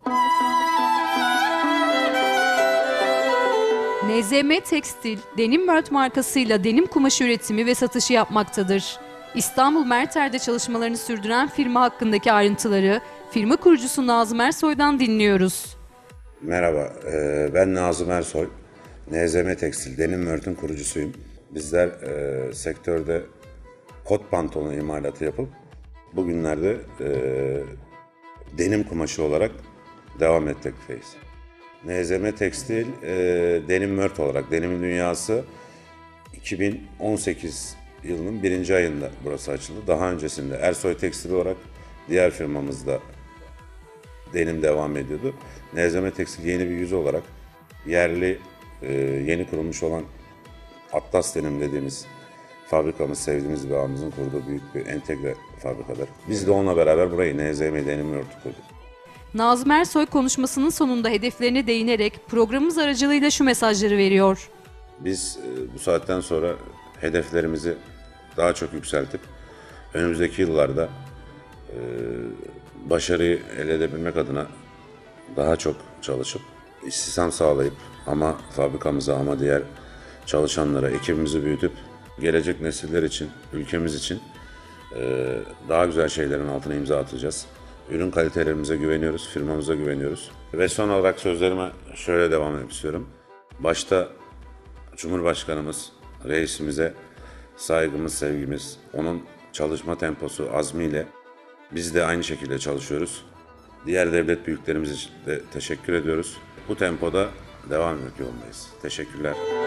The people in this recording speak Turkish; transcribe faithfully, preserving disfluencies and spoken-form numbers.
N Z M Tekstil, Denim World markasıyla denim kumaşı üretimi ve satışı yapmaktadır. İstanbul Merter'de çalışmalarını sürdüren firma hakkındaki ayrıntıları firma kurucusu Nazım Ersoy'dan dinliyoruz. Merhaba, ben Nazım Ersoy. N Z M Tekstil, Denim World'ün kurucusuyum. Bizler e, sektörde kot pantolon imalatı yapıp bugünlerde e, denim kumaşı olarak devam etmekteyiz. N Z M Tekstil, e, Denim World olarak, Denimin Dünyası iki bin on sekiz yılının birinci ayında burası açıldı. Daha öncesinde Ersoy Tekstil olarak diğer firmamızda denim devam ediyordu. N Z M Tekstil yeni bir yüzü olarak yerli, e, yeni kurulmuş olan Atlas Denim dediğimiz fabrikamız, sevdiğimiz bir ağamızın kurduğu büyük bir entegre fabrikadır. Biz de onunla beraber burayı N Z M Denim World kurduk. Nazım Ersoy konuşmasının sonunda hedeflerine değinerek programımız aracılığıyla şu mesajları veriyor. Biz e, bu saatten sonra hedeflerimizi daha çok yükseltip önümüzdeki yıllarda e, başarıyı elde edebilmek adına daha çok çalışıp istihdam sağlayıp ama fabrikamıza ama diğer çalışanlara, ekibimizi büyütüp gelecek nesiller için, ülkemiz için e, daha güzel şeylerin altına imza atacağız. Ürün kalitelerimize güveniyoruz, firmamıza güveniyoruz. Ve son olarak sözlerime şöyle devam etmek istiyorum. Başta Cumhurbaşkanımız, reisimize saygımız, sevgimiz, onun çalışma temposu, azmiyle biz de aynı şekilde çalışıyoruz. Diğer devlet büyüklerimiz için de teşekkür ediyoruz. Bu tempoda devam etmek yolundayız. Teşekkürler.